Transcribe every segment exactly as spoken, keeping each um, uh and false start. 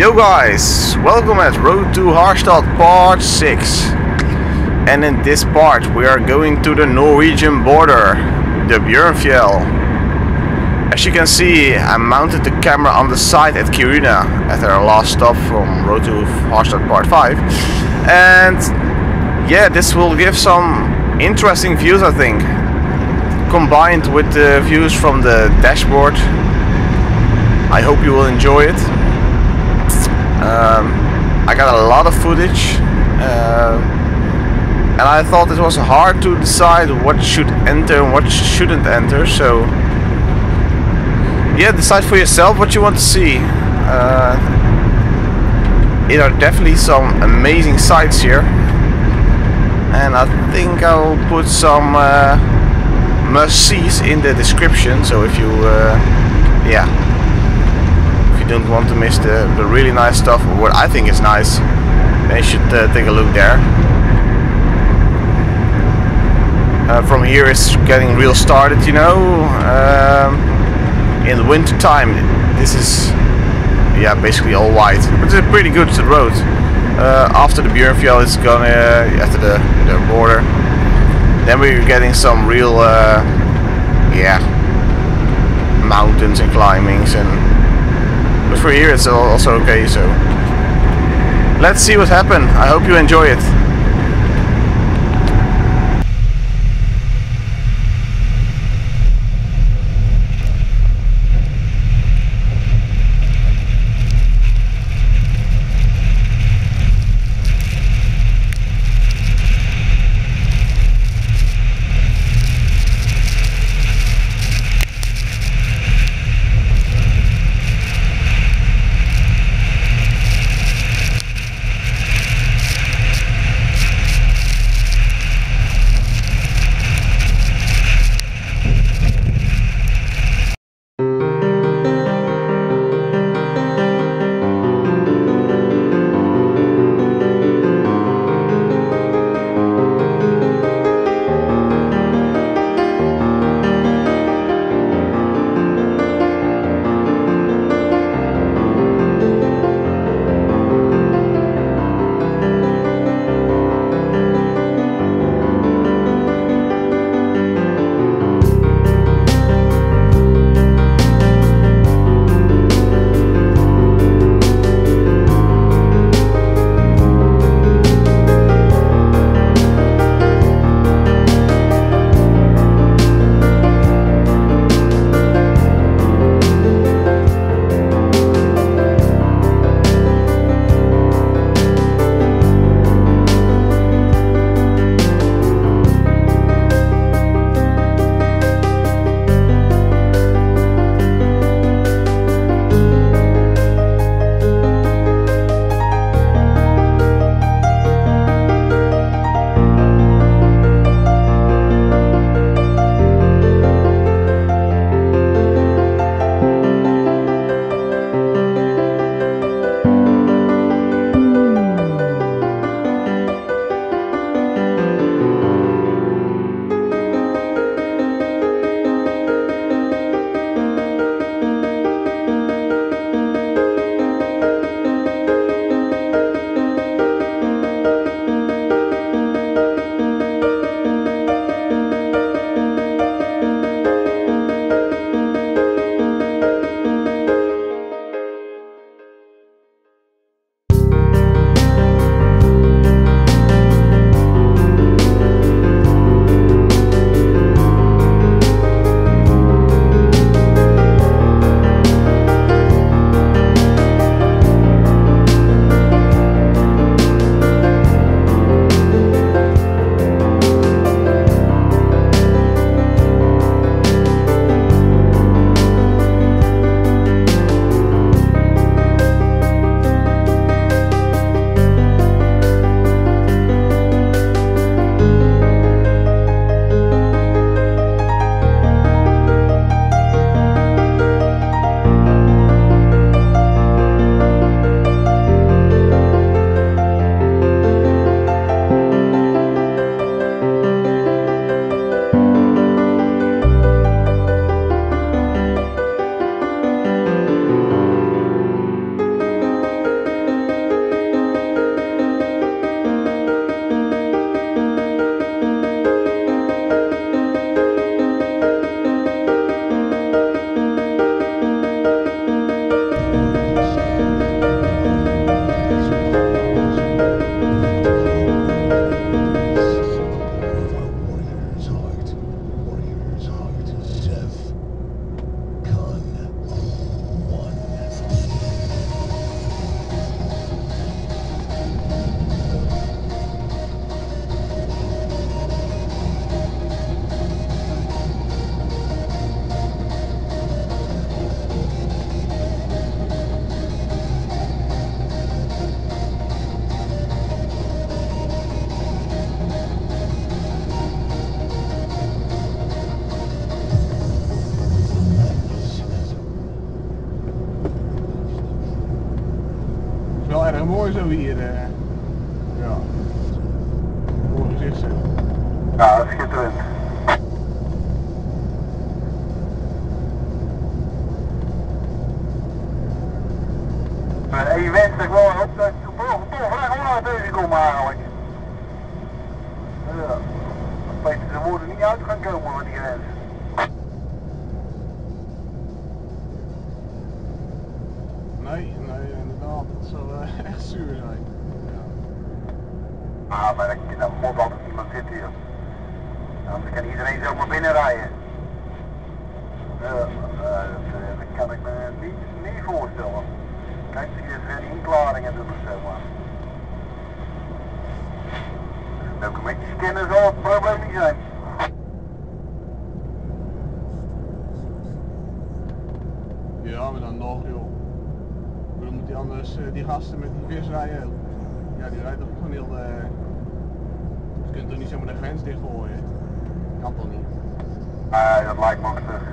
Yo guys, welcome at Road to Harstad part six. And in this part we are going to the Norwegian border, the Bjørnfjell. As you can see, I mounted the camera on the side at Kiruna at our last stop from Road to Harstad part five. And yeah, this will give some interesting views, I think, combined with the views from the dashboard. I hope you will enjoy it. Um, I got a lot of footage, uh, and I thought it was hard to decide what should enter and what shouldn't enter, so yeah, decide for yourself what you want to see. Uh, there are definitely some amazing sights here, and I think I'll put some uh, must-sees in the description, so if you uh, yeah, don't want to miss the, the really nice stuff, or what I think is nice, then you should uh, take a look there. Uh, from here it's getting real started, you know. Um, in the winter time this is yeah basically all white, but it's a pretty good road. Uh, after the Bjørnfjell it's gonna uh, after the, the border, then we're getting some real uh, yeah mountains and climbings, and but for here it's also okay, so let's see what happens. I hope you enjoy it. wel erg mooi zo hier. Uh, ja. Mooi gezicht zo. Ja, dat is schitterend. En je wenst er wel op dat je toch vandaag ook naar deze komt eigenlijk. Ja, dat beter de woorden niet uit gaan komen van die grens. Nee, nee, inderdaad. Dat zou uh, echt zuur zijn. Ja. Ah, maar daar moet altijd iemand zitten hier. Anders kan iedereen zomaar binnen rijden. Ja, uh, dat, uh, dat kan ik me niet, niet voorstellen. Kijk, zie je geen inklaringen doen of zo, maar. Documentjes scannen zal het probleem niet zijn. Ja, maar dan nog, joh. Dan moet die anders, uh, die gasten met die vis rijden. Ja, die rijden toch gewoon heel de... Je kunt toch niet zomaar de grens dichtgooien? Kan toch niet? Nee, dat lijkt me ook terug.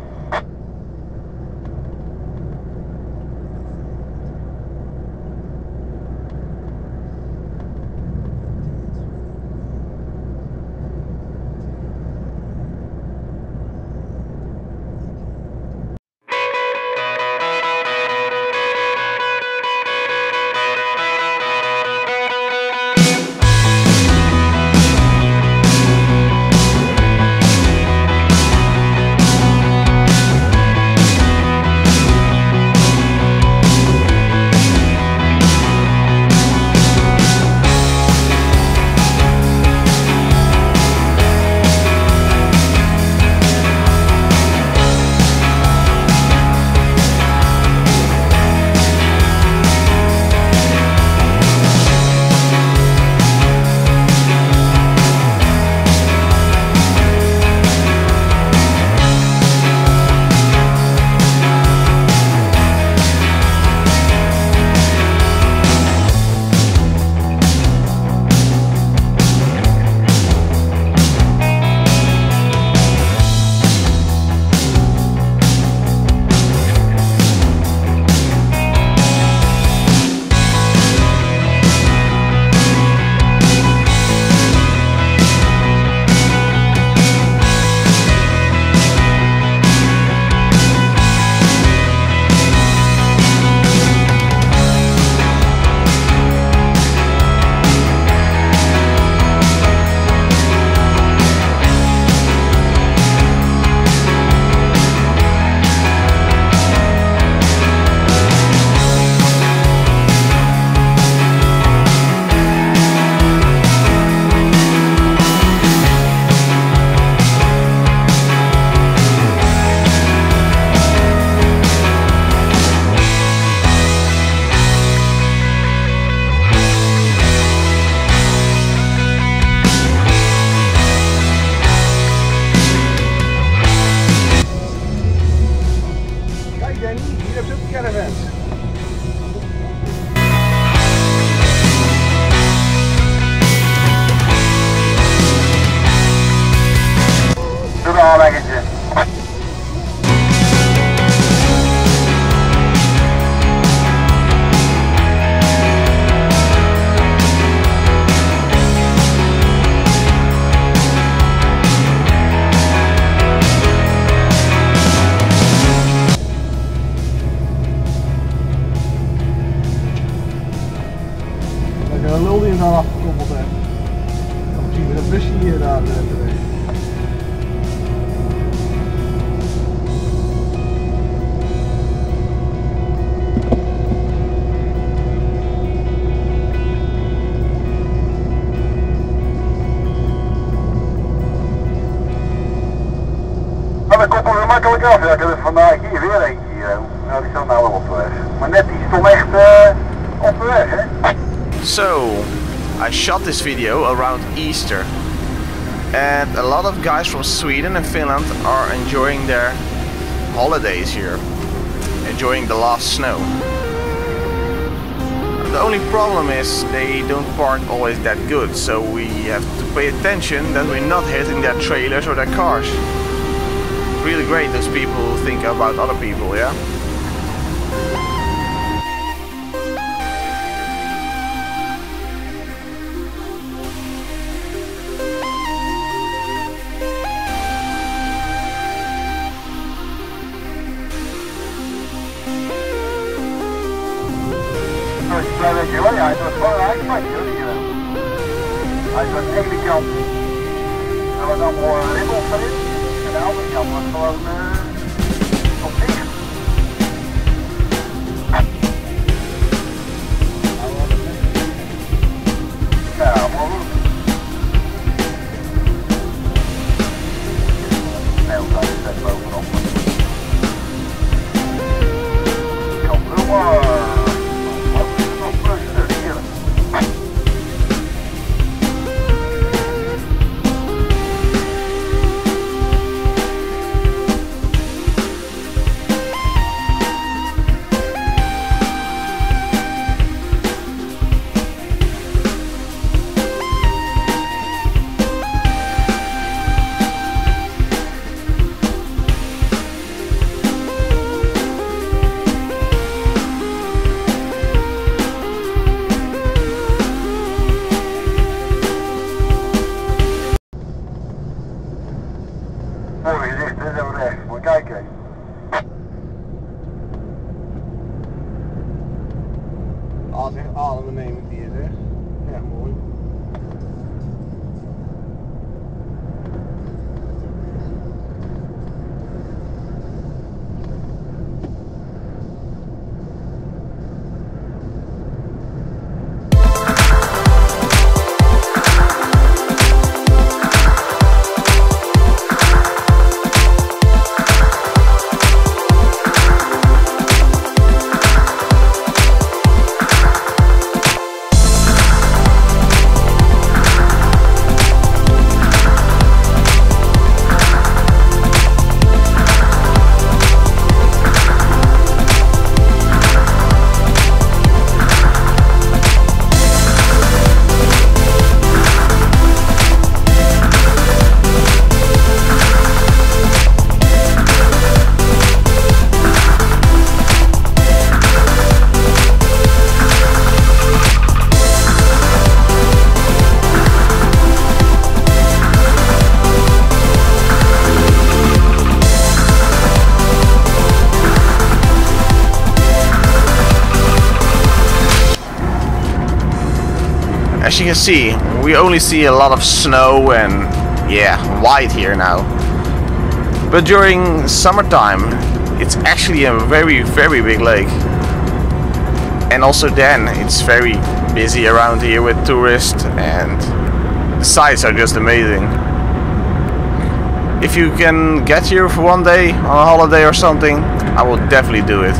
aanleggetje. Een lul die hem daar afgekoppeld heeft. Dan zien we dat busje hier daar te wegen. Maar dat koppelen we makkelijk af. Ja, ik heb er vandaag hier weer eentje hier. Nou, die staat nou wel op de weg. Maar net die stond echt uh, op de weg, hè? So, I shot this video around Easter, and a lot of guys from Sweden and Finland are enjoying their holidays here, enjoying the last snow. The only problem is they don't park always that good, so we have to pay attention that we're not hitting their trailers or their cars. Really great, those people who think about other people, yeah? hoor, ja, het was gewoon een ijsbandje hoor hier. Hij was aan de ene kant, er was allemaal uh, ribbels erin, en de andere kant was gewoon uh, op dicht. Ja, maar goed. Heel dat is het bovenop. Kan wel maar. Mooi gezicht, hè, zo rechts. Moet je kijken. Ah, zeg, adembenemend hier, hè. Ja, mooi. As you can see, we only see a lot of snow and, yeah, white here now. But during summertime, it's actually a very, very big lake. And also then, it's very busy around here with tourists, and the sights are just amazing. If you can get here for one day on a holiday or something, I will definitely do it.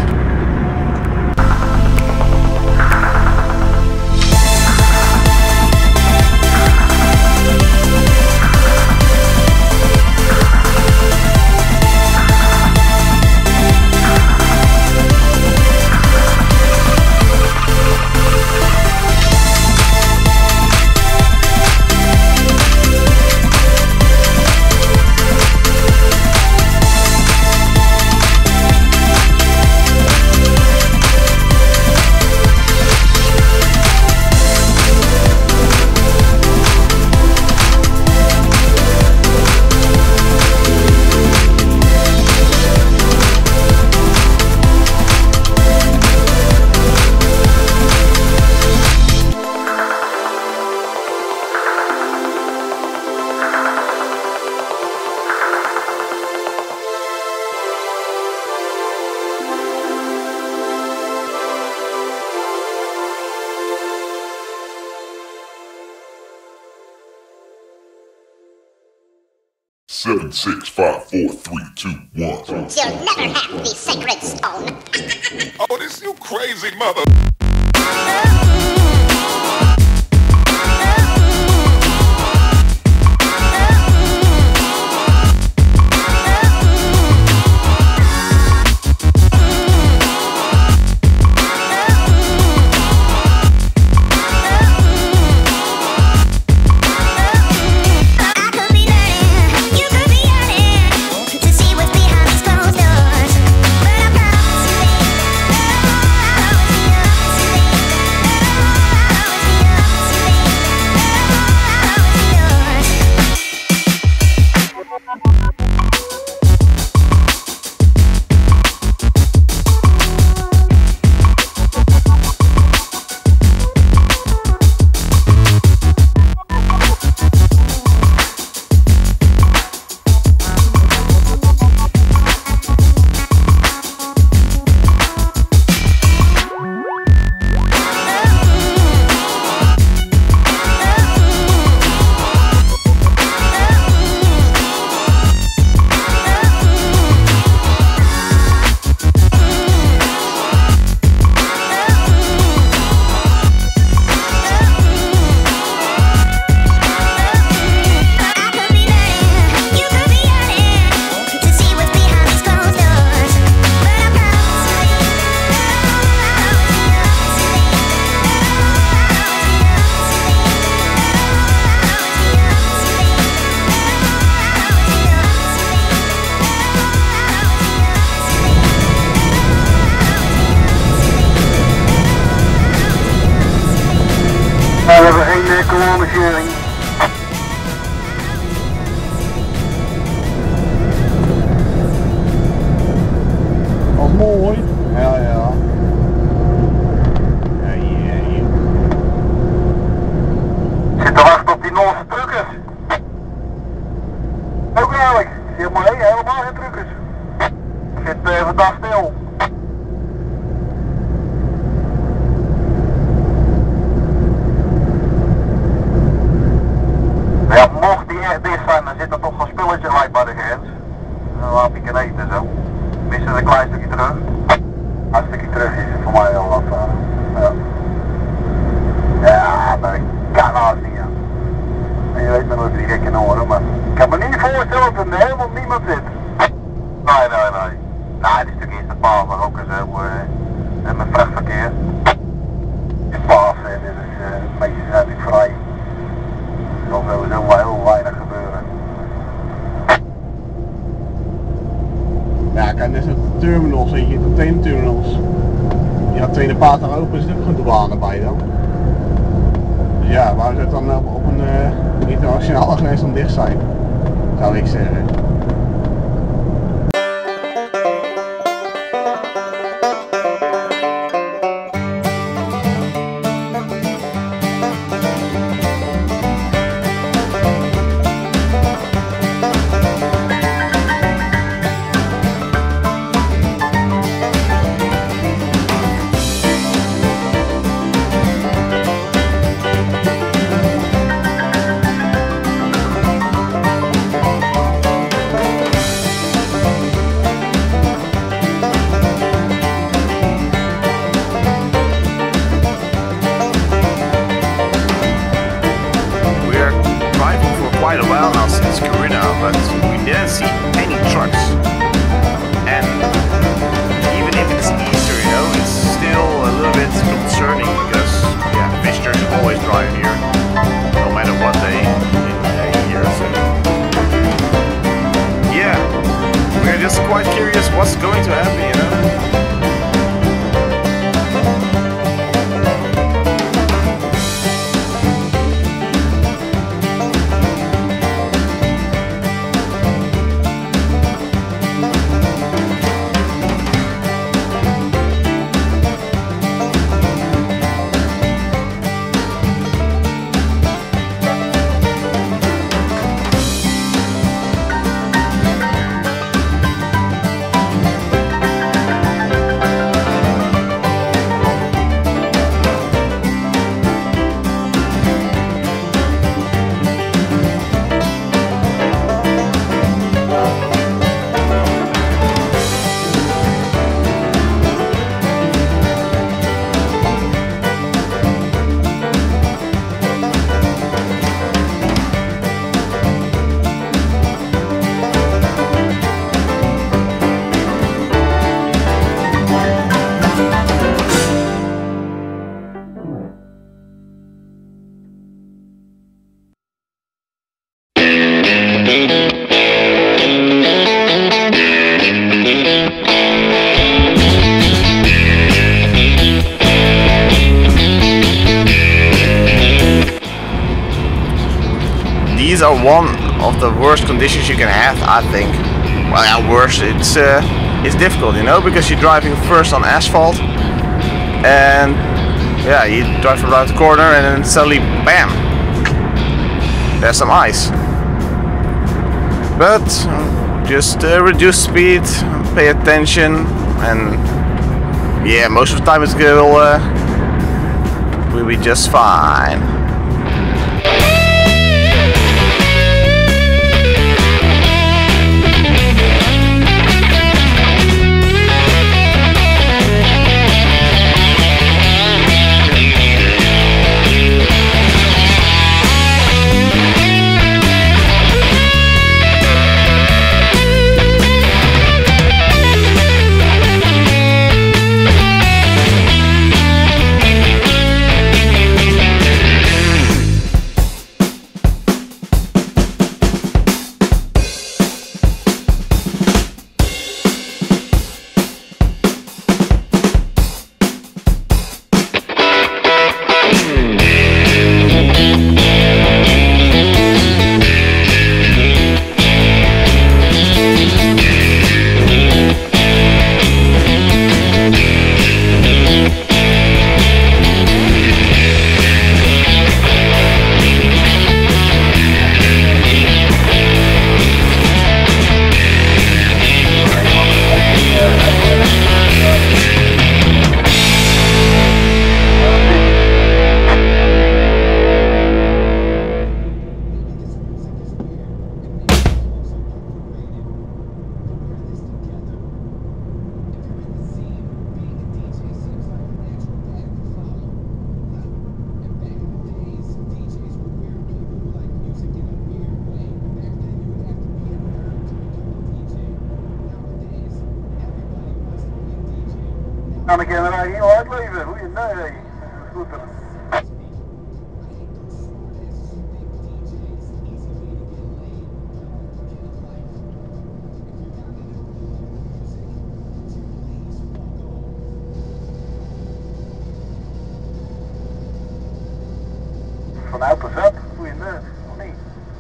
Seven, six, five, four, three, two, one. You'll never have the sacred stone. Oh, this you crazy mother. But I promise you that I'll always be uitvoering. Dat is mooi. Ja, ja. Ja, ja, ja. Zit te wachten op die Noorse truckers. Ook eigenlijk. Helemaal, nee, helemaal geen truckers. Ik zit uh, vandaag stil. Ja, mocht die echt dicht zijn, dan zit er toch een spulletje gelijk bij de grens. Dan laat ik het eten zo. Missen een klein stukje terug. Een stukje terug is het voor mij heel wat. Uh, ja. Ja, dat kan haast niet. Ja. En je weet maar nooit wie gekke horen, maar ik kan me niet voorstellen dat er helemaal niemand zit. Nee, nee, nee. Nou, dit stuk is de paal, maar ook zo. Uh, en met vrachtverkeer. Het is Pasen, dit is uh, een beetje zijn natuurlijk vrij. Er zal sowieso wel heel weinig gebeuren. Ja, kijk, dit zijn terminals, weet je, containerterminals. Die had tweede paard daar open, zit ook gewoon douane bij dan. Dus ja, waar zou het dan op, op een uh, internationale grens dan dicht zijn? Zou ik zeggen. What's going to happen, you know? These are one of the worst conditions you can have, I think. Well, yeah, worse. It's uh, it's difficult, you know, because you're driving first on asphalt, and yeah, you drive around the corner, and then suddenly, bam, there's some ice. But just uh, reduce speed, pay attention, and yeah, most of the time it's will uh, will be just fine. Kan ik er nou heel uitleven? Hoe je nee, nee. Scooter. Vanuit de zet, hoe je nee, of niet?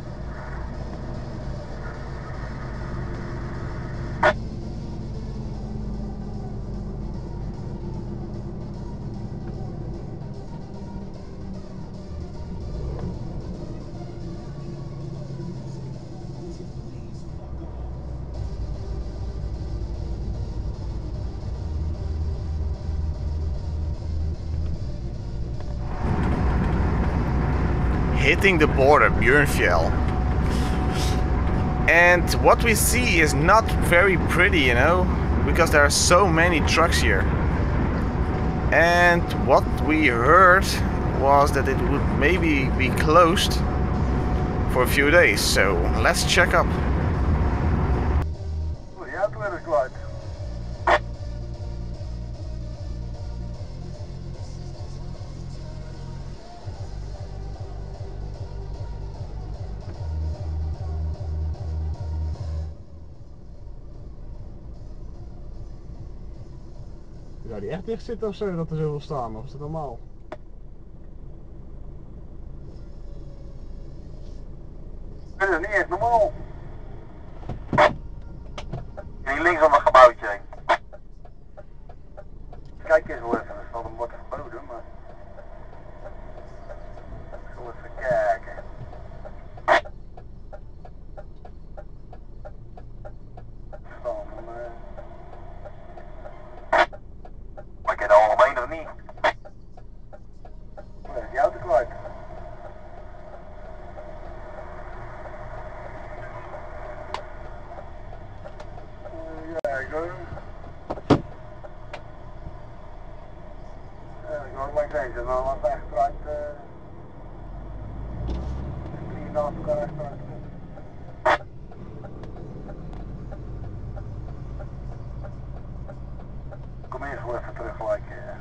Hitting the border, Björnfjell. And what we see is not very pretty, you know, because there are so many trucks here. And what we heard was that it would maybe be closed for a few days, so let's check up. Oh, die auto weer kwijt. Zou die echt dicht zitten of zo dat er zoveel staan? Of is dat normaal? Dat is niet echt normaal. Hier links om het gebouwtje heen. Kijk eens wel even, er staat een bord verboden, maar... Ik zal even kijken. Staan van... Uh... Maar ik heb er allemaal een of niet? Oh, is die auto kwijt? Ja, ik hoor hem. Ja, ik hoor langs deze, maar wat achteruit. Drie naast elkaar achteruit. Kom eerst wel even terug gelijk.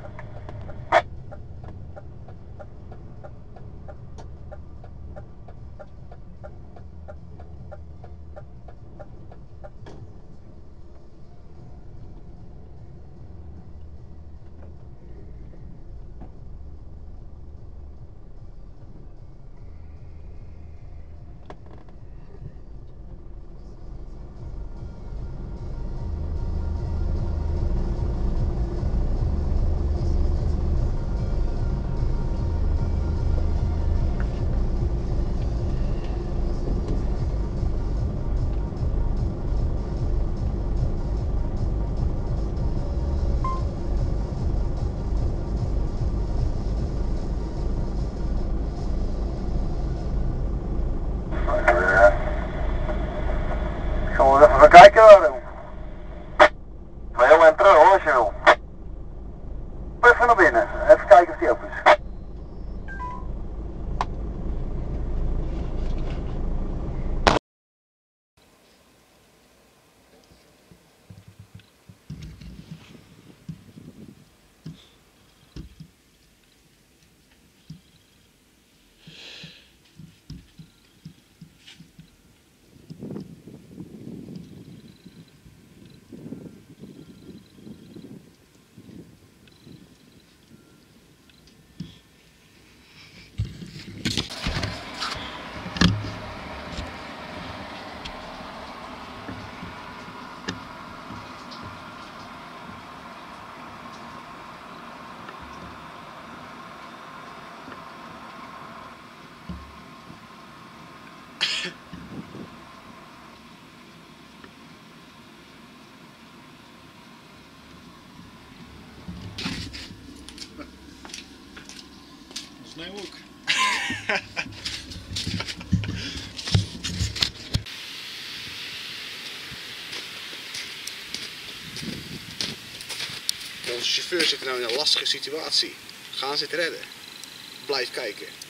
Even kijken waarom. Maar heel en terug hoor als je wil. Even naar binnen, even kijken of die open is. mij ook. Onze chauffeur zit nou in een lastige situatie. Gaan ze het redden? Blijf kijken.